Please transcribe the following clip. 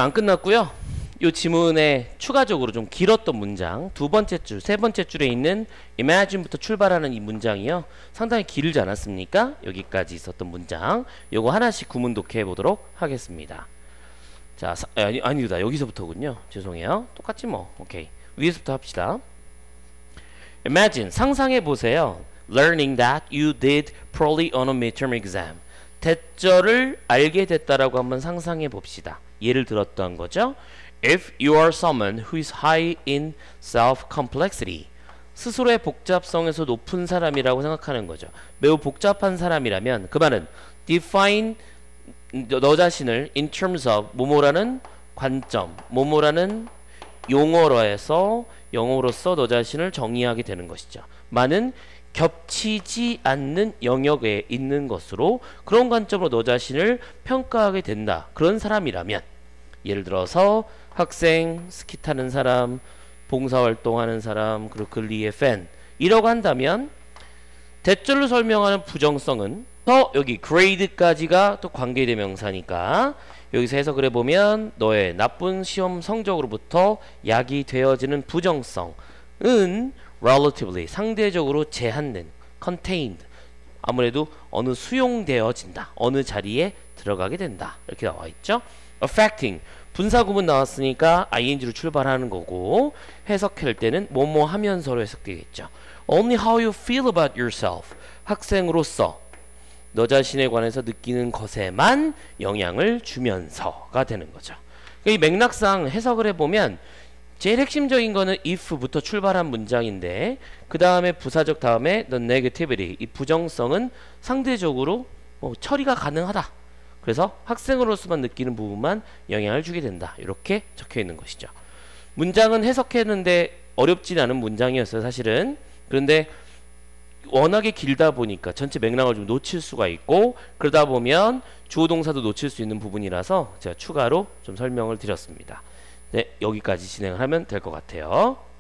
안 끝났고요. 이 지문에 추가적으로 좀 길었던 문장 두 번째 줄, 세 번째 줄에 있는 imagine부터 출발하는 이 문장이요. 상당히 길지 않았습니까? 여기까지 있었던 문장 요거 하나씩 구문 독해해 보도록 하겠습니다. 자, 아니다. 여기서부터군요. 죄송해요. 똑같지 뭐. 오케이. 위에서부터 합시다. Imagine, 상상해 보세요. Learning that you did poorly on a midterm exam. 대절을 알게 됐다라고 한번 상상해 봅시다. 예를 들었던 거죠. If you are someone who is high in self-complexity. 스스로의 복잡성에서 높은 사람이라고 생각하는 거죠. 매우 복잡한 사람이라면 그 말은 define 너 자신을 in terms of 뭐뭐라는 관점, 뭐뭐라는 용어로해서 영어로서 너 자신을 정의하게 되는 것이죠. 많은 겹치지 않는 영역에 있는 것으로 그런 관점으로 너 자신을 평가하게 된다. 그런 사람이라면 예를 들어서 학생, 스키 타는 사람, 봉사활동하는 사람, 그리고 글리의 팬 이라고 한다면 대절로 설명하는 부정성은 여기 grade까지가 또 관계대명사니까 여기서 해석을 해보면 너의 나쁜 시험 성적으로부터 야기되어지는 부정성은 relatively 상대적으로 제한된 contained 아무래도 어느 수용되어진다 어느 자리에 들어가게 된다 이렇게 나와 있죠. affecting 분사구문 나왔으니까 ing로 출발하는 거고 해석할 때는 뭐뭐 하면서로 해석되겠죠. only how you feel about yourself 학생으로서 너 자신에 관해서 느끼는 것에만 영향을 주면서가 되는 거죠. 이 맥락상 해석을 해보면 제일 핵심적인 거는 if부터 출발한 문장인데 그 다음에 부사적 다음에 the negativity 이 부정성은 상대적으로 처리가 가능하다. 그래서 학생으로서만 느끼는 부분만 영향을 주게 된다. 이렇게 적혀 있는 것이죠. 문장은 해석했는데 어렵진 않은 문장이었어요. 사실은. 그런데 워낙에 길다 보니까 전체 맥락을 좀 놓칠 수가 있고 그러다 보면 주어 동사도 놓칠 수 있는 부분이라서 제가 추가로 좀 설명을 드렸습니다. 네, 여기까지 진행을 하면 될 것 같아요.